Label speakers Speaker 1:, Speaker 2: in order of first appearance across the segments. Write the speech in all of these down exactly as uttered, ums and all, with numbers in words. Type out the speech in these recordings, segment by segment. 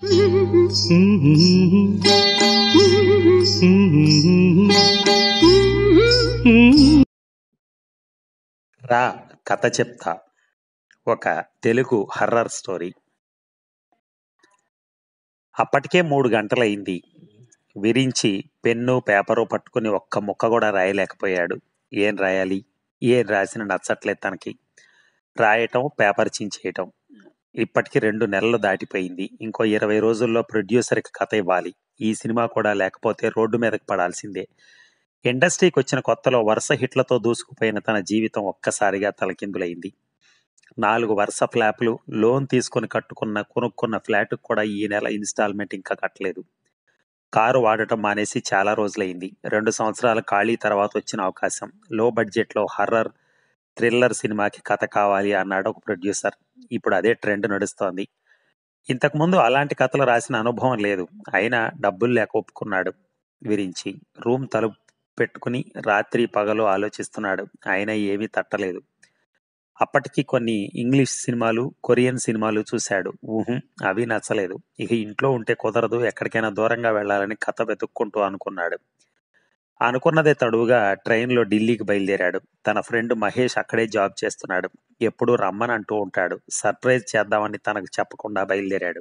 Speaker 1: రా కథ చెప్తా, ఒక తెలుగు హర్రర్ స్టోరీ. అప్పటికే మూడు గంటలయింది. విరించి పెన్ను పేపరు పట్టుకుని ఒక్క ముక్క కూడా రాయలేకపోయాడు. ఏం రాయాలి? ఏం రాసిన నచ్చట్లేదు తనకి. రాయటం, పేపర్ చించేయటం. ఇప్పటికి రెండు నెలలు దాటిపోయింది. ఇంకో ఇరవై రోజుల్లో ప్రొడ్యూసర్కి కథ ఇవ్వాలి. ఈ సినిమా కూడా లేకపోతే రోడ్డు మీదకి పడాల్సిందే. ఇండస్ట్రీకి వచ్చిన కొత్తలో వరుస హిట్లతో దూసుకుపోయిన తన జీవితం ఒక్కసారిగా తలకిందులైంది. నాలుగు వరుస ఫ్లాపులు, లోన్ తీసుకుని కట్టుకున్న కొనుక్కున్న ఫ్లాట్ కూడా ఈ నెల ఇన్స్టాల్మెంట్ ఇంకా కట్టలేదు. కారు వాడటం మానేసి చాలా రోజులైంది. రెండు సంవత్సరాల ఖాళీ తర్వాత వచ్చిన అవకాశం. లో బడ్జెట్లో హర్రర్ థ్రిల్లర్ సినిమాకి కథ కావాలి అన్నాడు ఒక ప్రొడ్యూసర్. ఇప్పుడు అదే ట్రెండ్ నడుస్తోంది. ఇంతకుముందు అలాంటి కథలు రాసిన అనుభవం లేదు. అయినా డబ్బులు లేక ఒప్పుకున్నాడు. విరించి రూమ్ తలుపు పెట్టుకుని రాత్రి పగలు ఆలోచిస్తున్నాడు. అయినా ఏమీ తట్టలేదు. అప్పటికి కొన్ని ఇంగ్లీష్ సినిమాలు, కొరియన్ సినిమాలు చూశాడు. ఊహు, అవి నచ్చలేదు. ఇక ఇంట్లో ఉంటే కుదరదు, ఎక్కడికైనా దూరంగా వెళ్లాలని కథ వెతుక్కుంటూ అనుకున్నాడు. అనుకున్నదే తడువుగా ట్రైన్లో ఢిల్లీకి బయలుదేరాడు. తన ఫ్రెండ్ మహేష్ అక్కడే జాబ్ చేస్తున్నాడు. ఎప్పుడూ రమ్మని అంటూ ఉంటాడు. సర్ప్రైజ్ చేద్దామని తనకు చెప్పకుండా బయలుదేరాడు.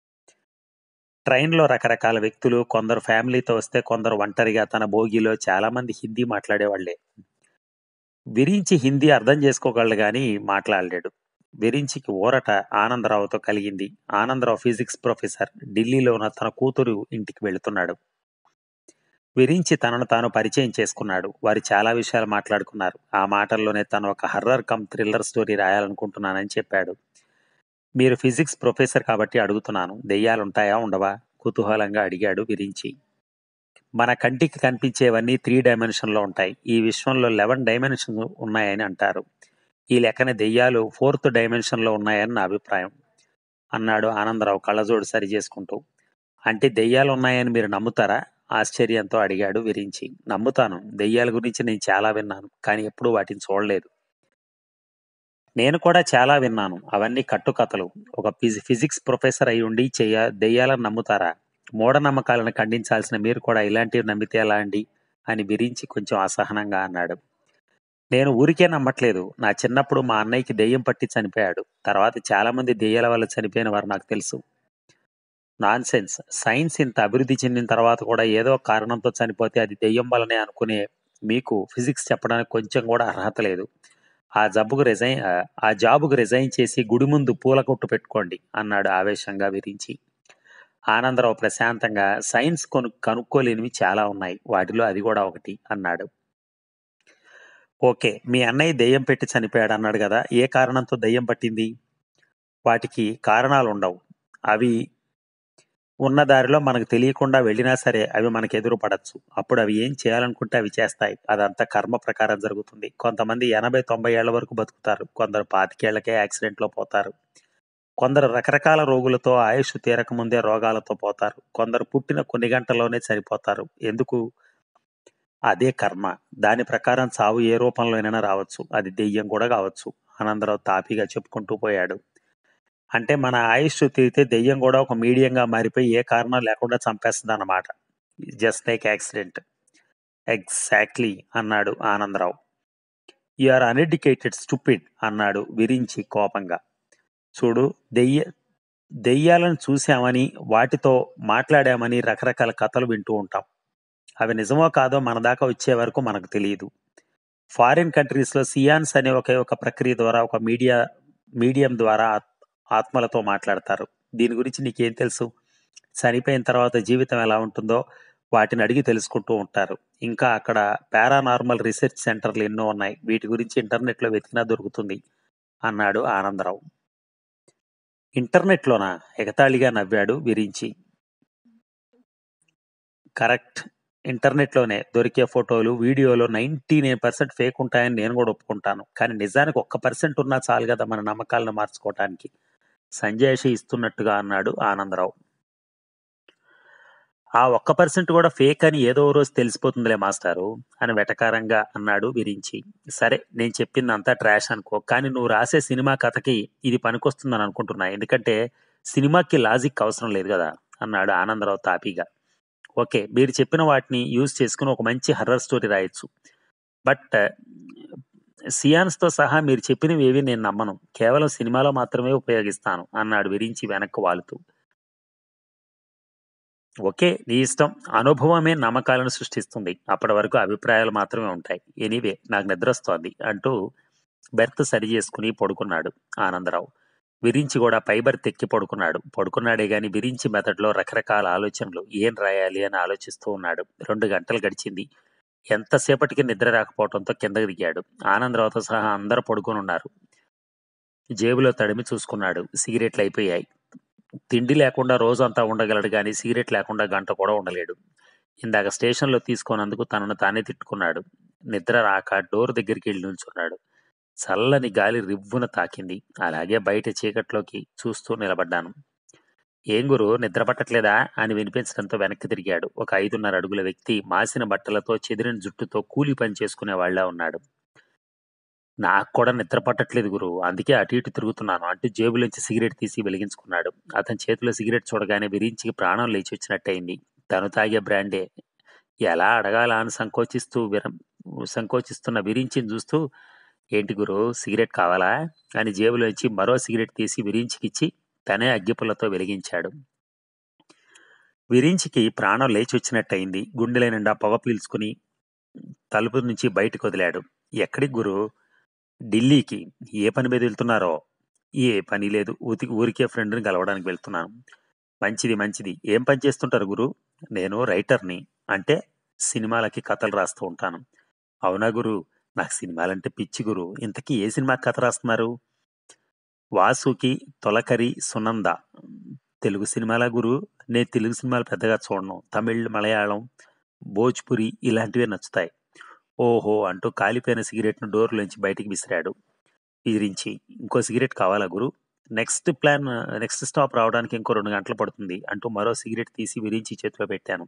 Speaker 1: ట్రైన్లో రకరకాల వ్యక్తులు, కొందరు ఫ్యామిలీతో వస్తే కొందరు ఒంటరిగా. తన బోగీలో చాలా మంది హిందీ మాట్లాడేవాళ్లే. విరించి హిందీ అర్థం చేసుకోగలడు గాని మాట్లాడలేడు. విరించికి ఊరట ఆనందరావుతో కలిగింది. Anandrao physics professor. ఢిల్లీలో ఉన్న తన కూతురు ఇంటికి వెళుతున్నాడు. విరించి తనను తాను పరిచయం చేసుకున్నాడు. వారు చాలా విషయాలు మాట్లాడుకున్నారు. ఆ మాటల్లోనే తను ఒక హర్రర్ కమ్ థ్రిల్లర్ స్టోరీ రాయాలనుకుంటున్నానని చెప్పాడు. మీరు ఫిజిక్స్ ప్రొఫెసర్ కాబట్టి అడుగుతున్నాను, దెయ్యాలుంటాయా ఉండవా? కుతూహలంగా అడిగాడు విరించి. మన కంటికి కనిపించేవన్నీ త్రీ డైమెన్షన్ లో ఉంటాయి. ఈ విశ్వంలో లెవెన్ డైమెన్షన్ ఉన్నాయని అంటారు. ఈ లెక్కన దెయ్యాలు ఫోర్త్ డైమెన్షన్ లో ఉన్నాయని నా అభిప్రాయం అన్నాడు ఆనందరావు కళ్ళజోడు సరి చేసుకుంటూ. అంటే దెయ్యాలు ఉన్నాయని మీరు నమ్ముతారా? ఆశ్చర్యంతో అడిగాడు విరించి. నమ్ముతాను. దెయ్యాల గురించి నేను చాలా విన్నాను, కానీ ఎప్పుడూ వాటిని చూడలేదు. నేను కూడా చాలా విన్నాను. అవన్నీ కట్టుకథలు. ఒక ఫిజిక్స్ ప్రొఫెసర్ అయి ఉండి చెయ్య దెయ్యాలను నమ్ముతారా? మూఢనమ్మకాలను ఖండించాల్సిన మీరు కూడా ఇలాంటివి నమ్మితే ఎలా అండి అని విరించి కొంచెం అసహనంగా అన్నాడు. నేను ఊరికే నమ్మట్లేదు. నా చిన్నప్పుడు మా అన్నయ్యకి దెయ్యం పట్టి చనిపోయాడు. తర్వాత చాలా మంది దెయ్యాల వల్ల చనిపోయిన వారు నాకు తెలుసు. Non sense. సైన్స్ ఇంత అభివృద్ధి చెందిన తర్వాత కూడా ఏదో కారణంతో చనిపోతే అది దెయ్యం వల్లనే అనుకునే మీకు ఫిజిక్స్ చెప్పడానికి కొంచెం కూడా అర్హత లేదు. ఆ జబ్బుకు రిజైన్ ఆ జాబుకు రిజైన్ చేసి గుడి ముందు పూల కొట్టు పెట్టుకోండి అన్నాడు ఆవేశంగా విరించి. ఆనందరావు ప్రశాంతంగా, సైన్స్ కొను కనుక్కోలేనివి చాలా ఉన్నాయి, వాటిలో అది కూడా ఒకటి అన్నాడు. ఓకే, మీ అన్నయ్య దెయ్యం పెట్టి చనిపోయాడు అన్నాడు కదా, ఏ కారణంతో దెయ్యం పట్టింది? వాటికి కారణాలు ఉండవు. అవి ఉన్న దారిలో మనకు తెలియకుండా వెళ్ళినా సరే అవి మనకు ఎదురు పడచ్చు. అప్పుడు అవి ఏం చేయాలనుకుంటే అవి చేస్తాయి. అదంతా కర్మ ప్రకారం జరుగుతుంది. కొంతమంది ఎనభై తొంభై ఏళ్ల వరకు బతుకుతారు. కొందరు పాతికేళ్లకే యాక్సిడెంట్లో పోతారు. కొందరు రకరకాల రోగులతో ఆయుష్ తీరక ముందే రోగాలతో పోతారు. కొందరు పుట్టిన కొన్ని గంటల్లోనే చనిపోతారు. ఎందుకు? అదే కర్మ. దాని ప్రకారం చావు ఏ రూపంలోనైనా రావచ్చు. అది దెయ్యం కూడా కావచ్చు. ఆనందరావు తాపీగా చెప్పుకుంటూ పోయాడు. అంటే మన ఆయుష్ తీరితే దెయ్యం కూడా ఒక మీడియంగా మారిపోయి ఏ కారణం లేకుండా చంపేస్తుంది అన్నమాట. Just like accident. ఎగ్జాక్ట్లీ అన్నాడు Anandrao. You are uneducated stupid అన్నాడు విరించి కోపంగా. చూడు, దెయ్య దెయ్యాలను చూశామని వాటితో మాట్లాడామని రకరకాల కథలు వింటూ ఉంటాం. అవి నిజమో కాదో మన దాకా వచ్చే వరకు మనకు తెలియదు. ఫారిన్ కంట్రీస్లో సియాన్స్ అనే ఒకే ఒక ప్రక్రియ ద్వారా ఒక మీడియా మీడియం ద్వారా ఆత్మలతో మాట్లాడతారు. దీని గురించి నీకేం తెలుసు? చనిపోయిన తర్వాత జీవితం ఎలా ఉంటుందో వాటిని అడిగి తెలుసుకుంటూ ఉంటారు. ఇంకా అక్కడ పారానార్మల్ రీసెర్చ్ సెంటర్లు ఎన్నో ఉన్నాయి. వీటి గురించి ఇంటర్నెట్లో వెతికినా దొరుకుతుంది అన్నాడు ఆనందరావు. ఇంటర్నెట్లోనా? ఎగతాళిగా నవ్వాడు విరించి. కరెక్ట్, ఇంటర్నెట్లోనే దొరికే ఫోటోలు, వీడియోలు నైన్టీ నైన్ పర్సెంట్ ఫేక్ ఉంటాయని నేను కూడా ఒప్పుకుంటాను. కానీ నిజానికి ఒక్క పర్సెంట్ ఉన్నా చాలు కదా మన నమ్మకాలను మార్చుకోవటానికి, సంజయ్ ఇస్తున్నట్టుగా అన్నాడు ఆనందరావు. ఆ ఒక్క పర్సెంట్ కూడా ఫేక్ అని ఏదో రోజు తెలిసిపోతుందిలే మాస్టారు అని వెటకారంగా అన్నాడు విరించి. సరే, నేను చెప్పిందంతా ట్రాష్ అనుకో, కానీ నువ్వు రాసే సినిమా కథకి ఇది పనికొస్తుందని అనుకుంటున్నా. ఎందుకంటే సినిమాకి లాజిక్ అవసరం లేదు కదా అన్నాడు ఆనందరావు తాపీగా. ఓకే, మీరు చెప్పిన వాటిని యూజ్ చేసుకుని ఒక మంచి హర్రర్ స్టోరీ రాయొచ్చు. బట్ సియాన్స్ తో సహా మీరు చెప్పినవి ఏవి నేను నమ్మను. కేవలం సినిమాలో మాత్రమే ఉపయోగిస్తాను అన్నాడు విరించి వెనక్కు వాలుతూ. ఓకే, నీ ఇష్టం. అనుభవమే నమ్మకాలను సృష్టిస్తుంది. అప్పటి వరకు అభిప్రాయాలు మాత్రమే ఉంటాయి. ఎనీవే, నాకు నిద్రొస్తోంది అంటూ బెర్త్ సరి చేసుకుని పడుకున్నాడు ఆనందరావు. విరించి కూడా పై బెర్త్ ఎక్కి పడుకున్నాడు. పడుకున్నాడే గాని విరించి మెదడులో రకరకాల ఆలోచనలు. ఏం రాయాలి అని ఆలోచిస్తూ ఉన్నాడు. రెండు గంటలు గడిచింది. ఎంతసేపటికి నిద్ర రాకపోవడంతో కిందకి దిగాడు. ఆనందరావుతో సహా అందరూ పడుకొని ఉన్నారు. జేబులో తడిమి చూసుకున్నాడు. సిగరెట్లు అయిపోయాయి. తిండి లేకుండా రోజంతా ఉండగలడు గాని సిగరెట్ లేకుండా గంట కూడా ఉండలేడు. ఇందాక స్టేషన్లో తీసుకున్నందుకు తనను తానే తిట్టుకున్నాడు. నిద్ర రాక డోర్ దగ్గరికి వెళ్ళి నిల్చున్నాడు. చల్లని గాలి రివ్వున తాకింది. అలాగే బయట చీకట్లోకి చూస్తూ నిలబడ్డాను. ఏం గురు, నిద్ర పట్టట్లేదా అని వినిపించడంతో వెనక్కి తిరిగాడు. ఒక ఐదున్నర అడుగుల వ్యక్తి మాసిన బట్టలతో చెదిరిన జుట్టుతో కూలి పని చేసుకునే వాళ్ళ ఉన్నాడు. నాకు కూడా నిద్ర పట్టట్లేదు గురు, అందుకే అటు ఇటు తిరుగుతున్నాను అంటూ జేబులోంచి సిగరెట్ తీసి వెలిగించుకున్నాడు. అతని చేతిలో సిగరెట్ చూడగానే విరించికి ప్రాణం లేచి వచ్చినట్టయింది. తను తాగే బ్రాండే. ఎలా అడగాలా అని సంకోచిస్తూ విర సంకోచిస్తున్న విరించిని చూస్తూ, ఏంటి గురు, సిగరెట్ కావాలా అని జేబులోంచి మరో సిగరెట్ తీసి విరించికిచ్చి తనే అగ్గిపుల్లతో వెలిగించాడు. విరించికి ప్రాణం లేచి వచ్చినట్టయింది. గుండెల నిండా పొగ పీల్చుకుని తలుపు నుంచి బయటకు వదిలాడు. ఎక్కడికి గురు? ఢిల్లీకి. ఏ పని మీద వెళ్తున్నారో? ఏ పని లేదు, ఊరికి ఊరికే ఫ్రెండ్ని కలవడానికి వెళ్తున్నాను. మంచిది మంచిది. ఏం పని చేస్తుంటారు గురు? నేను రైటర్ని. అంటే సినిమాలకి కథలు రాస్తూ ఉంటాను. అవునా గురు, నాకు సినిమాలంటే పిచ్చి గురు. ఇంతకీ ఏ సినిమా కథ రాస్తున్నారు? వాసుకి తొలకరి సునంద. తెలుగు సినిమాలా గురు? నేను తెలుగు సినిమాలు పెద్దగా చూడను. తమిళ్, మలయాళం, భోజ్పురి ఇలాంటివే నచ్చుతాయి. ఓహో అంటూ కాలిపోయిన సిగరెట్ను డోర్లోంచి బయటికి విసిరాడు విరించి. ఇంకో సిగరెట్ కావాలా guru? Next plan next stop రావడానికి ఇంకో రెండు గంటలు పడుతుంది అంటూ మరో సిగరెట్ తీసి విరించి చేతిలో పెట్టాను.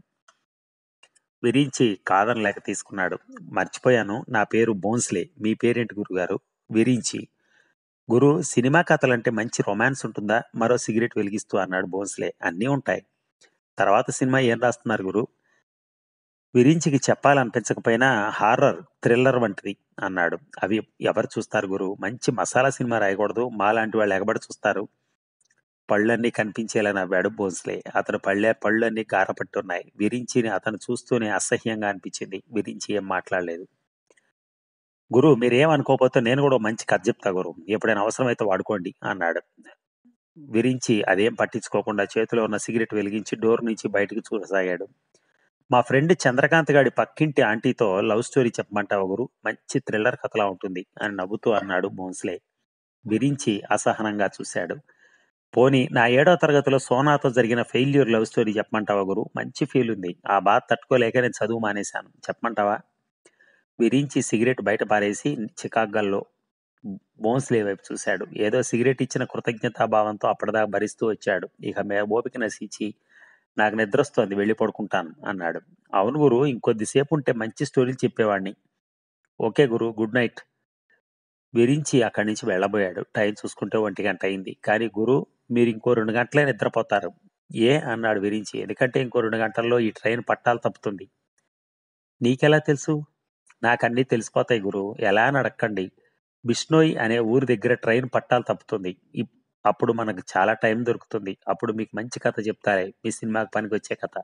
Speaker 1: విరించి కాదనలేక తీసుకున్నాడు. మర్చిపోయాను, నా పేరు బోన్స్లే. మీ పేరేంటి గురుగారు? విరించి. గురు, సినిమా కథలంటే మంచి రొమాన్స్ ఉంటుందా? మరో సిగరెట్ వెలిగిస్తూ అన్నాడు బోన్స్లే. అన్నీ ఉంటాయి. తర్వాత సినిమా ఏం రాస్తున్నారు గురు? విరించికి చెప్పాలనిపించకపోయినా హారర్, థ్రిల్లర్ వంటిది అన్నాడు. అవి ఎవరు చూస్తారు గురు? మంచి మసాలా సినిమా రాయకూడదు, మాలాంటి వాళ్ళు ఎగబడి చూస్తారు. పళ్ళన్నీ కనిపించేలా నవ్వాడు బోన్స్లే. అతను పళ్ళే పళ్ళన్నీ గారపట్టున్నాయి. విరించిని అతను చూస్తూనే అసహ్యంగా అనిపించింది. విరించి ఏం మాట్లాడలేదు. గురు, మీరేమనుకోకపోతే నేను కూడా మంచి కథ చెప్తా గురు, ఎప్పుడైనా అవసరమైతే వాడుకోండి అన్నాడు. విరించి అదేం పట్టించుకోకుండా చేతిలో ఉన్న సిగరెట్ వెలిగించి డోర్ నుంచి బయటకు చూడసాగాడు. మా ఫ్రెండ్ చంద్రకాంత్ గాడి పక్కింటి ఆంటీతో లవ్ స్టోరీ చెప్పమంటావా గురు? మంచి థ్రిల్లర్ కథలా ఉంటుంది అని నవ్వుతూ అన్నాడు బోన్స్లే. విరించి అసహనంగా చూశాడు. పోనీ నా ఏడో తరగతిలో సోనాతో జరిగిన ఫెయిల్యూర్ లవ్ స్టోరీ చెప్పమంటావా గురు? మంచి ఫీల్ ఉంది. ఆ బాధ తట్టుకోలేక నేను చదువు మానేశాను. చెప్పమంటావా? విరించి సిగరెట్ బయట పారేసి చికాగల్లో బోన్స్లే వైపు చూశాడు. ఏదో సిగరెట్ ఇచ్చిన కృతజ్ఞతాభావంతో అప్పటిదాకా భరిస్తూ వచ్చాడు. ఇక మే ఓపిక నశించి నాకు నిద్రొస్తోంది, వెళ్ళి పడుకుంటాను అన్నాడు. అవును గురు, ఇంకొద్దిసేపు ఉంటే మంచి స్టోరీలు చెప్పేవాడిని. Okay guru, good night. Virinchi అక్కడి నుంచి వెళ్ళబోయాడు. టైం చూసుకుంటే ఒంటి గంట అయింది. కానీ గురు, మీరు ఇంకో రెండు గంటలే నిద్రపోతారు. ఏ అన్నాడు విరించి. ఎందుకంటే ఇంకో రెండు గంటల్లో ఈ ట్రైన్ పట్టాలు తప్పుతుంది. నీకెలా తెలుసు? నాకన్నీ తెలిసిపోతాయి గురు. ఎలా అని అడక్కండి. బిష్నోయ్ అనే ఊరి దగ్గర ట్రైన్ పట్టాలు తప్పుతుంది. ఇప్- అప్పుడు మనకు చాలా టైం దొరుకుతుంది. అప్పుడు మీకు మంచి కథ చెప్తారే, మీ సినిమాకి పనికొచ్చే కథ.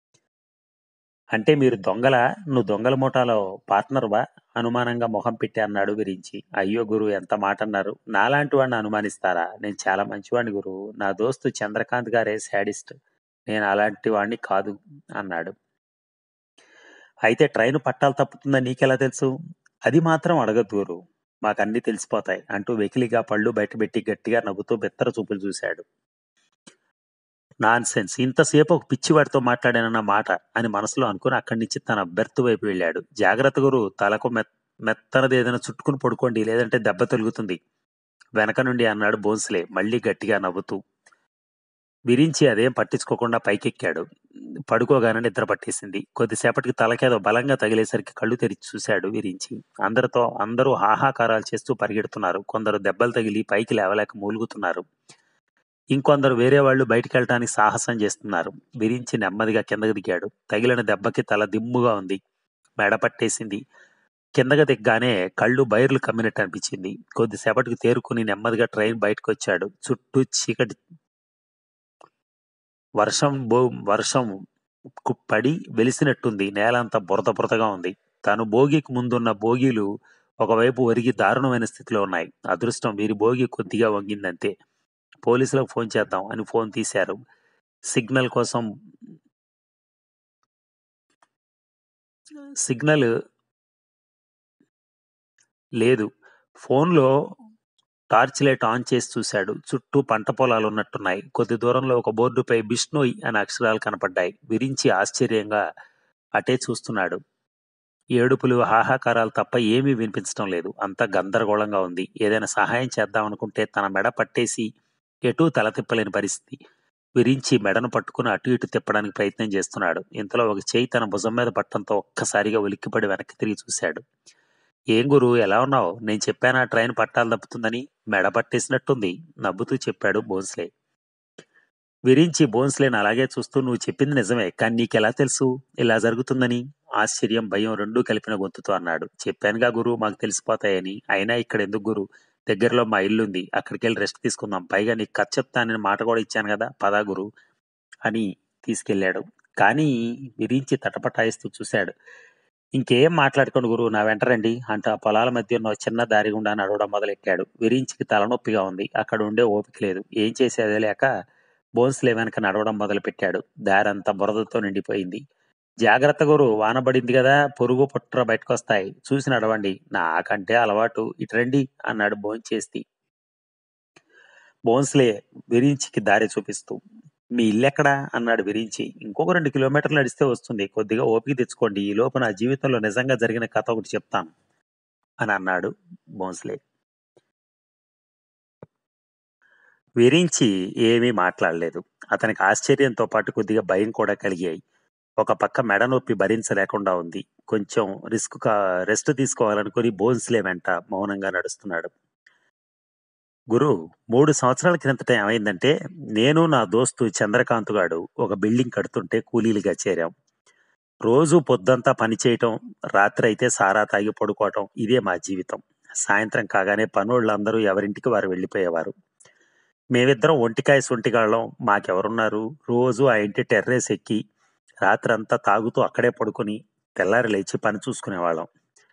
Speaker 1: అంటే మీరు దొంగలా? నువ్వు దొంగల ముఠాలో పార్ట్నర్వా? అనుమానంగా మొహం పెట్టి అన్నాడు విరించి. అయ్యో గురు, ఎంత మాట అన్నారు. నాలాంటి వాడిని అనుమానిస్తారా? నేను చాలా మంచివాడిని గురు. నా దోస్తు చంద్రకాంత్ గారే శాడిస్ట్. నేను అలాంటి వాడిని కాదు అన్నాడు. అయితే ట్రైన్ పట్టాలు తప్పుతుందని నీకెలా తెలుసు? అది మాత్రం అడగద్దు గురు, మాకన్నీ తెలిసిపోతాయి అంటూ వెకిలిగా పళ్ళు బయటపెట్టి గట్టిగా నవ్వుతూ బెత్తర చూపులు చూశాడు. నాన్ సెన్స్, ఇంతసేపు ఒక పిచ్చివాడితో మాట్లాడానన్న మాట అని మనసులో అనుకుని అక్కడి నుంచి తన బెర్త్ వైపు వెళ్ళాడు. జాగ్రత్త గురు, తలకు మెత్ మెత్తనది ఏదైనా చుట్టుకుని పడుకోండి, లేదంటే దెబ్బ తొలుగుతుంది వెనక నుండి అన్నాడు బోన్స్లే మళ్ళీ గట్టిగా నవ్వుతూ. విరించి అదేం పట్టించుకోకుండా పైకెక్కాడు. పడుకోగానే నిద్ర పట్టేసింది. కొద్దిసేపటికి తలకేదో బలంగా తగిలేసరికి కళ్ళు తెరిచి చూశాడు విరించి. అందరితో అందరూ హాహాకారాలు చేస్తూ పరిగెడుతున్నారు. కొందరు దెబ్బలు తగిలి పైకి లేవలేక మూలుగుతున్నారు. ఇంకొందరు వేరే వాళ్ళు బయటికెళ్ళటానికి సాహసం చేస్తున్నారు. విరించి నెమ్మదిగా కిందకి దిగాడు. తగిలిన దెబ్బకి తల దిమ్ముగా ఉంది. మెడ పట్టేసింది. కిందకి దిగ్గానే కళ్ళు బైర్లు కమ్మినట్టు అనిపించింది. కొద్దిసేపటికి తేరుకుని నెమ్మదిగా ట్రైన్ బయటకొచ్చాడు. చుట్టూ చీకటి. వర్షం బో వర్షం కు పడి వెలిసినట్టుంది. నేలంతా బురద బురదగా ఉంది. తను బోగీకి ముందున్న బోగీలు ఒకవైపు ఒరిగి దారుణమైన స్థితిలో ఉన్నాయి. అదృష్టం వీరి బోగి కొద్దిగా వంగిందంతే. పోలీసులకు ఫోన్ చేద్దాం అని ఫోన్ తీశారు. సిగ్నల్ కోసం సిగ్నల్ లేదు. ఫోన్లో టార్చ్ లైట్ ఆన్ చేసి చూశాడు. చుట్టూ పంట పొలాలు ఉన్నట్టున్నాయి. కొద్ది దూరంలో ఒక బోర్డుపై బిష్ణోయ్ అనే అక్షరాలు కనపడ్డాయి. విరించి ఆశ్చర్యంగా అటే చూస్తున్నాడు. ఏడుపులు, హాహాకారాలు తప్ప ఏమీ వినిపించటం లేదు. అంతా గందరగోళంగా ఉంది. ఏదైనా సహాయం చేద్దామనుకుంటే తన మెడ పట్టేసి ఎటూ తల తిప్పలేని పరిస్థితి. విరించి మెడను పట్టుకుని అటు ఇటు తిప్పడానికి ప్రయత్నం చేస్తున్నాడు. ఇంతలో ఒక చేయి తన భుజం మీద పట్టడంతో ఒక్కసారిగా ఉలిక్కిపడి వెనక్కి తిరిగి చూశాడు. ఏం గురు, ఎలా ఉన్నావు? నేను చెప్పానా ట్రైన్ పట్టాలు తప్పుతుందని? మెడ పట్టేసినట్టుంది నవ్వుతూ చెప్పాడు బోన్స్లే. విరించి బోన్స్లేని అలాగే చూస్తూ, నువ్వు చెప్పింది నిజమే, కానీ నీకెలా తెలుసు ఇలా జరుగుతుందని? ఆశ్చర్యం, భయం రెండూ కలిపిన గొంతుతో అన్నాడు. చెప్పానుగా గురు, మాకు తెలిసిపోతాయని. అయినా ఇక్కడ ఎందుకు గురు? దగ్గరలో మా ఇల్లుంది, అక్కడికి వెళ్ళి రెస్ట్ తీసుకుందాం. పైగా నీకు కథ చెప్తానని మాట కూడా ఇచ్చాను కదా, పదా గురు అని తీసుకెళ్లాడు. కానీ విరించి తటపటాయిస్తూ చూశాడు. ఇంకేం మాట్లాడుకోండి గురువు, నా వెంటరండి అంటూ ఆ పొలాల మధ్య ఉన్న చిన్న దారి గుండా నడవడం మొదలెట్టాడు. విరించికి తలనొప్పిగా ఉంది. అక్కడ ఉండే ఓపిక లేదు. ఏం చేసేది లేక బోన్స్లే వెనక నడవడం మొదలుపెట్టాడు. దారంతా బురదతో నిండిపోయింది. జాగ్రత్త గురు, వానబడింది కదా, పొరుగు పుట్ర బయటకొస్తాయి, చూసి నడవండి. నాకంటే అలవాటు, ఇటు రండి అన్నాడు భోంచేసి బోన్స్లే విరించికి దారి చూపిస్తూ. మీ ఇల్లెక్కడా అన్నాడు విరించి. ఇంకొక రెండు కిలోమీటర్లు నడిస్తే వస్తుంది, కొద్దిగా ఓపిక తెచ్చుకోండి, ఈ లోపు నా జీవితంలో నిజంగా జరిగిన కథ ఒకటి చెప్తాను అని అన్నాడు బోన్స్లే. విరించి ఏమీ మాట్లాడలేదు. అతనికి ఆశ్చర్యంతో పాటు కొద్దిగా భయం కూడా కలిగాయి. ఒక పక్క మెడ నొప్పి భరించలేకుండా ఉంది. కొంచెం రిస్క్ రెస్ట్ తీసుకోవాలనుకుని బోన్స్లే వెంట మౌనంగా నడుస్తున్నాడు. గురు, మూడు సంవత్సరాల క్రిందట ఏమైందంటే, నేను నా దోస్తు చంద్రకాంత్ గాడు ఒక బిల్డింగ్ కడుతుంటే కూలీలుగా చేరాం. రోజు పొద్దంతా పని చేయటం, రాత్రి అయితే సారా తాగి పడుకోవటం, ఇదే మా జీవితం. సాయంత్రం కాగానే పనోళ్ళందరూ ఎవరింటికి వారు వెళ్ళిపోయేవారు. మేమిద్దరం ఒంటికాయ సొంటిగాళ్ళం, మాకెవరున్నారు? రోజు ఆ ఇంటి టెర్రేస్ ఎక్కి రాత్రంతా తాగుతూ అక్కడే పడుకుని తెల్లారి లేచి పని చూసుకునేవాళ్ళం.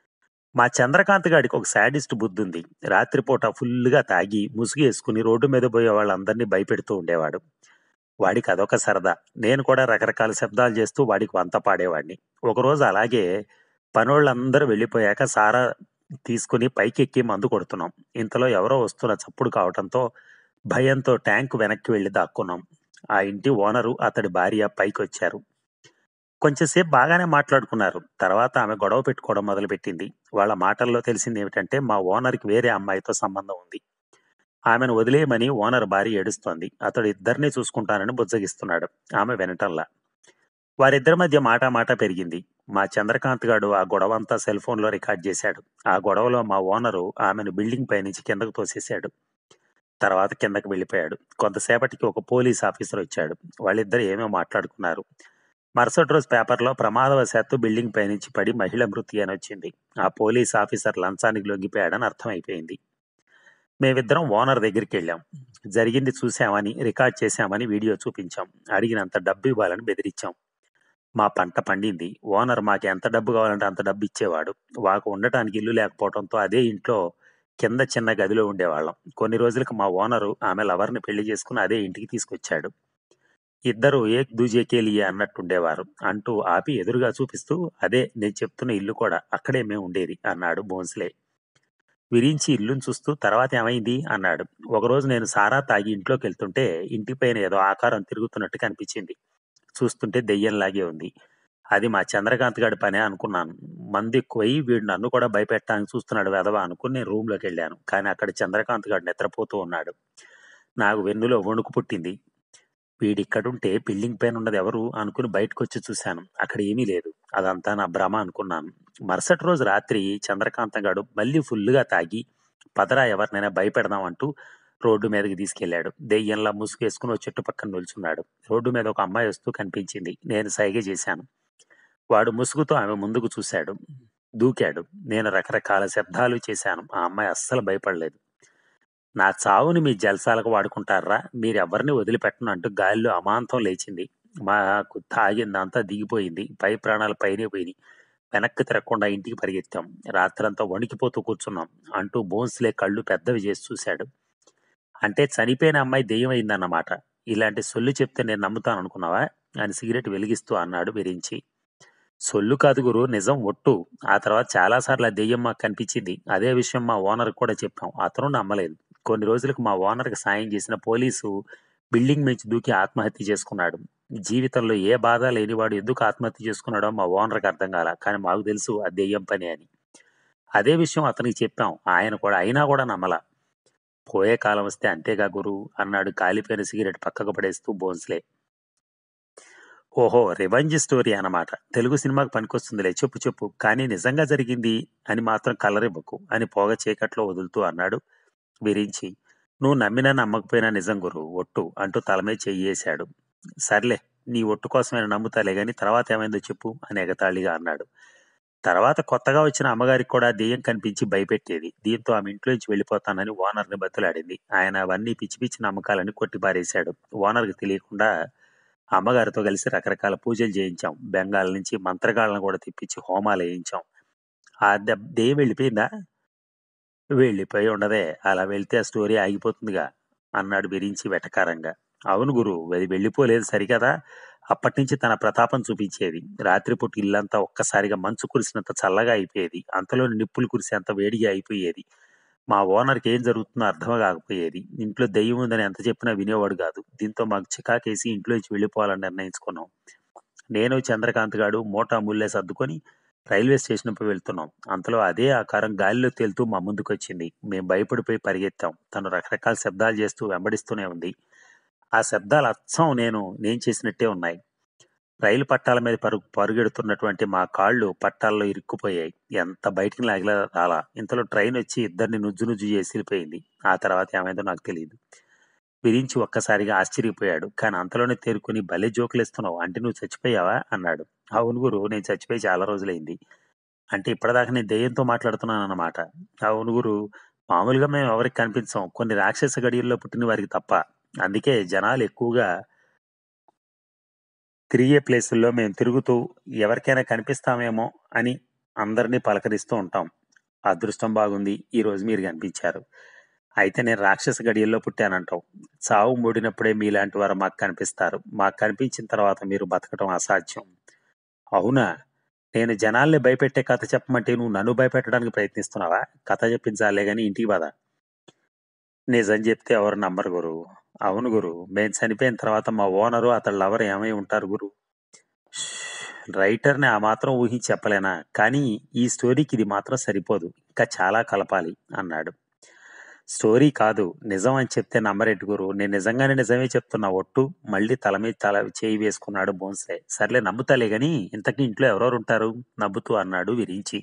Speaker 1: మా చంద్రకాంత్ గాడికి ఒక శాడిస్ట్ బుద్ధి ఉంది. రాత్రిపూట ఫుల్గా తాగి ముసుగు వేసుకుని రోడ్డు మీద పోయే వాళ్ళందరినీ భయపెడుతూ ఉండేవాడు. వాడికి అదొక సరదా. నేను కూడా రకరకాల శబ్దాలు చేస్తూ వాడికి వంత పాడేవాడిని. ఒకరోజు అలాగే పనోళ్ళందరూ వెళ్ళిపోయాక సారా తీసుకుని పైకెక్కి మందు కొడుతున్నాం. ఇంతలో ఎవరో వస్తున్న చప్పుడు కావటంతో భయంతో ట్యాంకు వెనక్కి వెళ్లి దాక్కున్నాం. ఆ ఇంటి ఓనరు, అతడి భార్య పైకి వచ్చారు. కొంచెంసేపు బాగానే మాట్లాడుకున్నారు. తర్వాత ఆమె గొడవ పెట్టుకోవడం మొదలుపెట్టింది. వాళ్ళ మాటల్లో తెలిసింది ఏమిటంటే, మా ఓనర్కి వేరే అమ్మాయితో సంబంధం ఉంది. ఆమెను వదిలేయమని ఓనర్ భార్య ఏడుస్తోంది. అతడు ఇద్దరినీ చూసుకుంటానని బుజ్జగిస్తున్నాడు. ఆమె వినటంలా. వారిద్దరి మధ్య మాట మాట పెరిగింది. మా చంద్రకాంత్ గాడు ఆ గొడవంతా సెల్ ఫోన్ లో రికార్డ్ చేశాడు. ఆ గొడవలో మా ఓనరు ఆమెను బిల్డింగ్ పై నుంచి కిందకు తోసేశాడు. తర్వాత కిందకు వెళ్ళిపోయాడు. కొంతసేపటికి ఒక పోలీస్ ఆఫీసర్ వచ్చాడు. వాళ్ళిద్దరు ఏమో మాట్లాడుకున్నారు. మరుసటి రోజు పేపర్లో ప్రమాదవశాత్తు బిల్డింగ్ పై నుంచి పడి మహిళ మృతి అని వచ్చింది. ఆ పోలీస్ ఆఫీసర్ లంచానికి లొంగిపోయాడని అర్థమైపోయింది. మేమిద్దరం ఓనర్ దగ్గరికి వెళ్ళాం. జరిగింది చూశామని, రికార్డ్ చేశామని వీడియో చూపించాం. అడిగినంత డబ్బు ఇవ్వాలని బెదిరించాం. మా పంట పండింది. ఓనర్ మాకు ఎంత డబ్బు కావాలంటే అంత డబ్బు ఇచ్చేవాడు. మాకు ఉండటానికి ఇల్లు లేకపోవడంతో అదే ఇంట్లో కింద చిన్న గదిలో ఉండేవాళ్ళం. కొన్ని రోజులకు మా ఓనరు ఆమె లవర్ని పెళ్లి చేసుకుని అదే ఇంటికి తీసుకొచ్చాడు. ఇద్దరు ఏక్ దూజేకే లియే అన్నట్టుండేవారు అంటూ ఆపి ఎదురుగా చూపిస్తూ, అదే నేను చెప్తున్న ఇల్లు కూడా, అక్కడే మేము ఉండేది అన్నాడు బోన్స్లే. విరించి ఇల్లుని చూస్తూ, తర్వాత ఏమైంది అన్నాడు. ఒకరోజు నేను సారా తాగి ఇంట్లోకి వెళ్తుంటే ఇంటి పైన ఏదో ఆకారం తిరుగుతున్నట్టు కనిపించింది. చూస్తుంటే దెయ్యంలాగే ఉంది. అది మా చంద్రకాంత్ గాడి పనే అనుకున్నాను. మంది ఎక్కువై వీడు నన్ను కూడా భయపెట్టడానికి చూస్తున్నాడు వెధవ అనుకుని నేను రూమ్ లోకి వెళ్ళాను. కానీ అక్కడ చంద్రకాంత్ గాడు నిద్రపోతూ ఉన్నాడు. నాకు వెన్నులో వణుకు పుట్టింది. వీడిక్కడుంటే బిల్డింగ్ పైన ఉన్నది ఎవరు అనుకుని బయటకు వచ్చి చూశాను. అక్కడ ఏమీ లేదు. అదంతా నా భ్రమ అనుకున్నాను. మరుసటి రోజు రాత్రి చంద్రకాంతం గాడు మళ్ళీ ఫుల్లుగా తాగి, పదరా ఎవరినైనా భయపెడదాం అంటూ రోడ్డు మీదకి తీసుకెళ్లాడు. దెయ్యంలా ముసుగేసుకుని ఓ చెట్టు పక్కన నిల్చున్నాడు. రోడ్డు మీద ఒక అమ్మాయి వస్తూ కనిపించింది. నేను సైగ చేశాను. వాడు ముసుగుతో ఆమె ముందుకు చూశాడు. దూకాడు. నేను రకరకాల శబ్దాలు చేశాను. ఆ అమ్మాయి అస్సలు భయపడలేదు. నా చావుని మీ జల్సాలకు వాడుకుంటారా, మీరెవ్వరిని వదిలిపెట్టను అంటూ గాలిలో అమాంతం లేచింది. మాకు తాగిందంతా దిగిపోయింది. పై ప్రాణాలు పైనే పోయినాయి. వెనక్కి తిరగకుండా ఇంటికి పరిగెత్తాం. రాత్రంతా వణికిపోతూ కూర్చున్నాం అంటూ బోన్స్లే కళ్ళు పెద్దవి చేసి చూశాడు. అంటే చనిపోయిన అమ్మాయి దెయ్యమైందన్నమాట. ఇలాంటి సొల్లు చెప్తే నేను నమ్ముతాను అనుకున్నావా అని సిగరెట్ వెలిగిస్తూ అన్నాడు విరించి. సొల్లు కాదు గురు, నిజం ఒట్టు. ఆ తర్వాత చాలాసార్లు ఆ దెయ్యం మాకు కనిపించింది. అదే విషయం మా ఓనర్కి కూడా చెప్పాం. అతను నమ్మలేదు. కొన్ని రోజులకు మా ఓనర్కి సాయం చేసిన పోలీసు బిల్డింగ్ నుంచి దూకి ఆత్మహత్య చేసుకున్నాడు. జీవితంలో ఏ బాధ లేనివాడు ఎందుకు ఆత్మహత్య చేసుకున్నాడో మా ఓనర్కి అర్థం కాల. కానీ మాకు తెలుసు ఆ దెయ్యం పని అని. అదే విషయం అతనికి చెప్పాం. ఆయన కూడా అయినా కూడా నమ్మల. పోయే కాలం వస్తే అంతేగా గురు అన్నాడు కాలిపోయిన సిగరెట్ పక్కకు పడేస్తూ బోన్స్లే. ఓహో, రివెంజ్ స్టోరీ అన్నమాట. తెలుగు సినిమాకి పనికొస్తుందిలే, చెప్పు చెప్పు. కానీ నిజంగా జరిగింది అని మాత్రం కలరివ్వకు అని పొగ చీకట్లో వదులుతూ అన్నాడు విరించి. నువ్వు నమ్మినా నమ్మకపోయినా నిజం గురు, ఒట్టు అంటూ తలమే చెయ్యేశాడు. సర్లే, నీ ఒట్టు కోసమైనా నమ్ముతాలే గాని తర్వాత ఏమైందో చెప్పు అని ఎగతాళిగా అన్నాడు. తర్వాత కొత్తగా వచ్చిన అమ్మగారికి కూడా దెయ్యం కనిపించి భయపెట్టేది. దీంతో ఆమె ఇంట్లోంచి వెళ్ళిపోతానని ఓనర్ని బతులాడింది. ఆయన అవన్నీ పిచ్చి పిచ్చి నమ్మకాలని కొట్టిపారేశాడు. ఓనర్కి తెలియకుండా అమ్మగారితో కలిసి రకరకాల పూజలు చేయించాం. బెంగాల్ నుంచి మంత్రగాళ్ళను కూడా తెప్పించి హోమాలు వేయించాం. ఆ దెబ్ దెయ్యం వెళ్ళిపోయిందా? వెళ్ళిపోయి ఉండదే, అలా వెళ్తే ఆ స్టోరీ ఆగిపోతుందిగా అన్నాడు విరించి వెటకారంగా. అవును గురు, అది వెళ్ళిపోలేదు సరికదా. అప్పటి నుంచి తన ప్రతాపం చూపించేది. రాత్రిపూట ఇల్లంతా ఒక్కసారిగా మంచు కురిసినంత చల్లగా అయిపోయేది. అంతలోని నిప్పులు కురిసేంత వేడిగా అయిపోయేది. మా ఓనర్కి ఏం జరుగుతుందో అర్థం కాకపోయేది. ఇంట్లో దెయ్యం ఉందని ఎంత చెప్పినా వినేవాడు కాదు. దీంతో మాకు చికాకేసి ఇంట్లోంచి వెళ్ళిపోవాలని నిర్ణయించుకున్నాం. నేను చంద్రకాంత్ గాడు మోటా ముల్లే సర్దుకొని రైల్వే స్టేషన్పై వెళ్తున్నాం. అంతలో అదే ఆకారం గాలిలో తేలుతూ మా ముందుకొచ్చింది. మేం భయపడిపోయి పరిగెత్తాం. తను రకరకాల శబ్దాలు చేస్తూ వెంబడిస్తూనే ఉంది. ఆ శబ్దాలు అచ్చం నేను నేను చేసినట్టే ఉన్నాయి. రైలు పట్టాల మీద పరుగు పరుగెడుతున్నటువంటి మా కాళ్ళు పట్టాల్లో ఇరుక్కుపోయాయి. ఎంత బయటికి లాగిలా రాలా. ఇంతలో ట్రైన్ వచ్చి ఇద్దరిని నుజ్జు నుజ్జు చేసి వెళ్ళిపోయింది. ఆ తర్వాత ఏమైందో నాకు తెలియదు. విరించి ఒక్కసారిగా ఆశ్చర్యపోయాడు. కానీ అంతలోనే తేరుకుని భలే జోకులేస్తున్నావు. అంటే నువ్వు చచ్చిపోయావా అన్నాడు. అవును గురు, నేను చచ్చిపోయి చాలా రోజులైంది. అంటే ఇప్పటిదాకా నేను దెయ్యంతో మాట్లాడుతున్నాను అన్నమాట. అవును గురు, మామూలుగా మేము ఎవరికి కనిపించాం, కొన్ని రాక్షస గడియల్లో పుట్టిన వారికి తప్ప. అందుకే జనాలు ఎక్కువగా తిరిగే ప్లేసుల్లో మేము తిరుగుతూ ఎవరికైనా కనిపిస్తామేమో అని అందరినీ పలకరిస్తూ ఉంటాం. అదృష్టం బాగుంది, ఈ రోజు మీరు కనిపించారు. అయితే నేను రాక్షస గడియల్లో పుట్టానంటావు. చావు మూడినప్పుడే మీలాంటి వారు మాకు కనిపిస్తారు. మాకు కనిపించిన తర్వాత మీరు బతకటం అసాధ్యం. అవునా? నేను జనాల్ని భయపెట్టే కథ చెప్పమంటే నువ్వు నన్ను భయపెట్టడానికి ప్రయత్నిస్తున్నావా? కథ చెప్పించాలే గాని ఇంటికి పద. నిజం చెప్తే ఎవరు నమ్మరు గురు. అవును గురు, మేము చనిపోయిన తర్వాత మా ఓనరు అతడి లవర్ ఏమై ఉంటారు గురు. రైటర్ని ఆ మాత్రం ఊహించి చెప్పలేనా? కానీ ఈ స్టోరీకి ఇది మాత్రం సరిపోదు, ఇంకా చాలా కలపాలి అన్నాడు. స్టోరీ కాదు, నిజం అని చెప్తే నమ్మరెడ్డి గురు. నేను నిజంగానే నిజమే చెప్తున్నా ఒట్టు. మళ్ళీ తల మీద తల చేయి వేసుకున్నాడు బోన్సే. సర్లే నమ్ముతాలే గాని ఇంతకీ ఇంట్లో ఎవరెవరు ఉంటారు నవ్వుతూ అన్నాడు విరించి.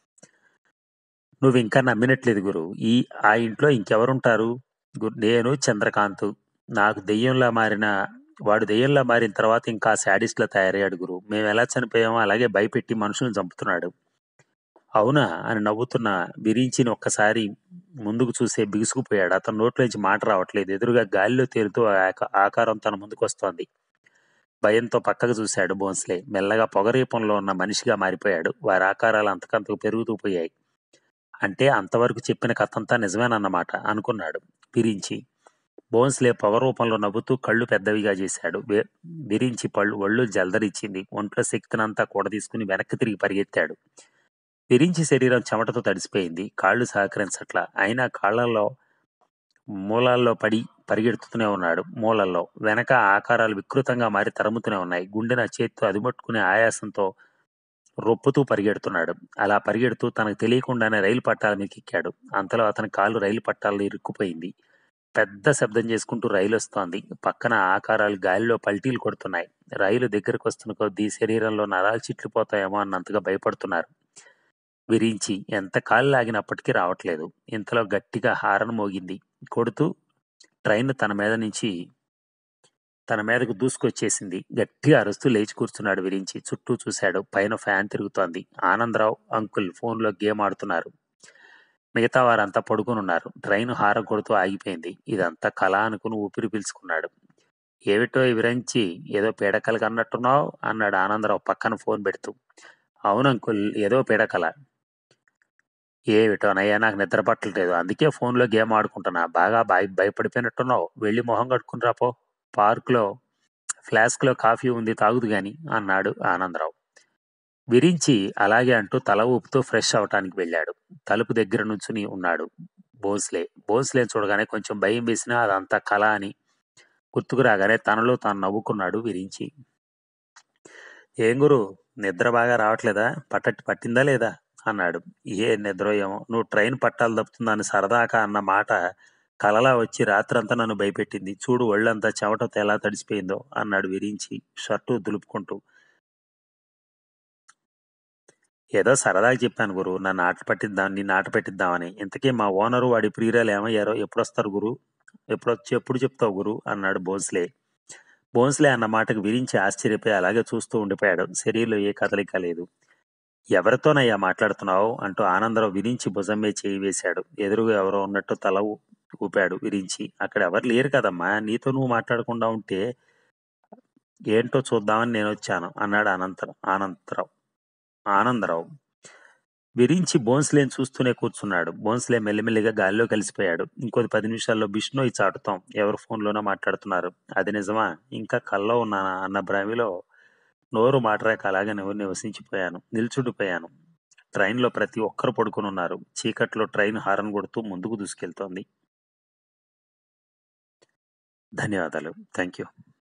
Speaker 1: నువ్వు ఇంకా నమ్మినట్లేదు గురు. ఈ ఆ ఇంట్లో ఇంకెవరుంటారు? గు- నేను చంద్రకాంత్. నాకు దెయ్యంలా మారిన వాడు దెయ్యంలా మారిన తర్వాత ఇంకా శాడిస్ట్ లా తయారయ్యాడు గురు. మేము ఎలా చనిపోయామో అలాగే భయపెట్టి మనుషులను చంపుతున్నాడు. అవునా అని నవ్వుతున్న విరించిని ఒక్కసారి ముందుకు చూసే బిగుసుకుపోయాడు. అతని నోట్లోంచి మాట రావట్లేదు. ఎదురుగా గాలిలో తేలుతూ ఆ ఆక- ఆకారం తన ముందుకు వస్తోంది. భయంతో పక్కకు చూశాడు బోన్స్లే. మెల్లగా పొగరీపంలో ఉన్న మనిషిగా మారిపోయాడు. వారి ఆకారాలు అంతకంతకు పెరుగుతూ పోయాయి. అంటే అంతవరకు చెప్పిన కథంతా నిజమేనన్నమాట అనుకున్నాడు విరించి. బోన్స్లే పొగ రూపంలో నవ్వుతూ కళ్ళు పెద్దవిగా చేశాడు. వి- విరించి పళ్ళు ఒళ్ళు జల్దరిచ్చింది. ఒంట్లో శక్తినంతా కూడా తీసుకుని వెనక్కి తిరిగి పరిగెత్తాడు. విరించి శరీరం చెమటతో తడిసిపోయింది. కాళ్ళు సహకరించట్లా. అయినా కాళ్లలో మూలాల్లో పడి పరిగెడుతూనే ఉన్నాడు. మూలల్లో వెనక ఆకారాలు వికృతంగా మారి తరుముతూనే ఉన్నాయి. గుండెన చేత్తో అదిమట్టుకునే ఆయాసంతో రొప్పుతూ పరిగెడుతున్నాడు. అలా పరిగెడుతూ తనకు తెలియకుండానే రైలు పట్టాల మీదకి ఎక్కాడు. అంతలో అతని కాలు రైలు పట్టాల్లో ఇరుక్కుపోయింది. పెద్ద శబ్దం చేసుకుంటూ రైలు వస్తోంది. పక్కన ఆకారాలు గాలిలో పల్టీలు కొడుతున్నాయి. రైలు దగ్గరకు వస్తున్న కొద్దీ శరీరంలో నరాలు చిట్లిపోతాయేమో అన్నంతగా భయపడుతున్నారు. విరించి ఎంత కాలు లాగినప్పటికీ రావట్లేదు. ఇంతలో గట్టిగా హారన్ మోగింది. కొడుతూ ట్రైన్ తన మీద నుంచి తన మీదకు దూసుకొచ్చేసింది. గట్టిగా అరుస్తూ లేచి కూర్చున్నాడు విరించి. చుట్టూ చూశాడు. పైన ఫ్యాన్ తిరుగుతోంది. ఆనందరావు అంకుల్ ఫోన్లో గేమ్ ఆడుతున్నారు. మిగతా వారంతా పడుకునున్నారు. ట్రైన్ హారన్ కొడుతూ ఆగిపోయింది. ఇదంతా కళ అనుకుని ఊపిరి పీల్చుకున్నాడు. ఏమిటో విరించి, ఏదో పీడకల కన్నట్టున్నావు అన్నాడు ఆనందరావు పక్కన ఫోన్ పెడుతూ. అవును అంకుల్, ఏదో పీడకల. ఏమిటోనయ్యా, నాకు నిద్ర పట్టలేదు. అందుకే ఫోన్లో గేమ్ ఆడుకుంటున్నా. బాగా భయ భయపడిపోయినట్టున్నావు. వెళ్ళి మొహం కట్టుకుని రాపో. పార్కులో ఫ్లాస్క్లో కాఫీ ఉంది, తాగుదు గాని అన్నాడు ఆనందరావు. విరించి అలాగే అంటూ తల ఊపుతూ ఫ్రెష్ అవటానికి వెళ్ళాడు. తలుపు దగ్గర నుంచుని ఉన్నాడు భోస్లే. భోస్లే చూడగానే కొంచెం భయం వేసినా అదంతా కళ అని గుర్తుకు రాగానే తనలో తాను నవ్వుకున్నాడు విరించి. ఏం గురు, నిద్ర బాగా రావట్లేదా? పట్టట్టి పట్టిందా లేదా అన్నాడు. ఏ నిద్ర ఏమో, నువ్వు ట్రైన్ పట్టాలు తప్పుతుందని సరదాకా అన్న మాట కలలా వచ్చి రాత్రంతా నన్ను భయపెట్టింది. చూడు, ఒళ్ళంతా చెమటతో ఎలా తడిసిపోయిందో అన్నాడు విరించి షర్టు దులుపుకుంటూ. ఏదో సరదాగా చెప్పాను గురు, నన్ను ఆట పట్టిద్దాం నిన్ను ఆట పెట్టిద్దామని. ఇంతకీ మా ఓనరు వాడి ప్రియురాలు ఏమయ్యారో? ఎప్పుడొస్తారు గురు? ఎప్పుడొచ్చి ఎప్పుడు చెప్తావు గురు అన్నాడు భోన్స్లే. భోన్స్లే అన్న మాటకు విరించి ఆశ్చర్యపోయి అలాగే చూస్తూ ఉండిపోయాడు. శరీరంలో ఏ కదలిక లేదు. ఎవరితోనయ్యా మాట్లాడుతున్నావు అంటూ ఆనందరావు విరించి భుజం మీద చేయి వేశాడు. ఎదురుగా ఎవరో ఉన్నట్టు తల ఊ- ఊపాడు విరించి. అక్కడ ఎవరు లేరు కదమ్మా, నీతో నువ్వు మాట్లాడకుండా ఉంటే ఏంటో చూద్దామని నేను వచ్చాను అన్నాడు అనంతరం ఆనందరావు ఆనందరావు విరించి బోన్స్లేని చూస్తూనే కూర్చున్నాడు. బోన్స్లే మెల్లిమెల్లిగా గాలిలో కలిసిపోయాడు. ఇంకొద్ది పది నిమిషాల్లో బిష్ణోయ్ చాటుతాం ఎవరు ఫోన్లోనో మాట్లాడుతున్నారు. అది నిజమా, ఇంకా కల్లో ఉన్నానా అన్న భ్రమిలో నోరు మాటరాక అలాగే నివ- నివసించిపోయాను నిల్చుండిపోయాను. ట్రైన్లో ప్రతి ఒక్కరు పడుకుని ఉన్నారు. చీకట్లో ట్రైన్ హారన్ కొడుతూ ముందుకు దూసుకెళ్తోంది. ధన్యవాదాలు. Thank you.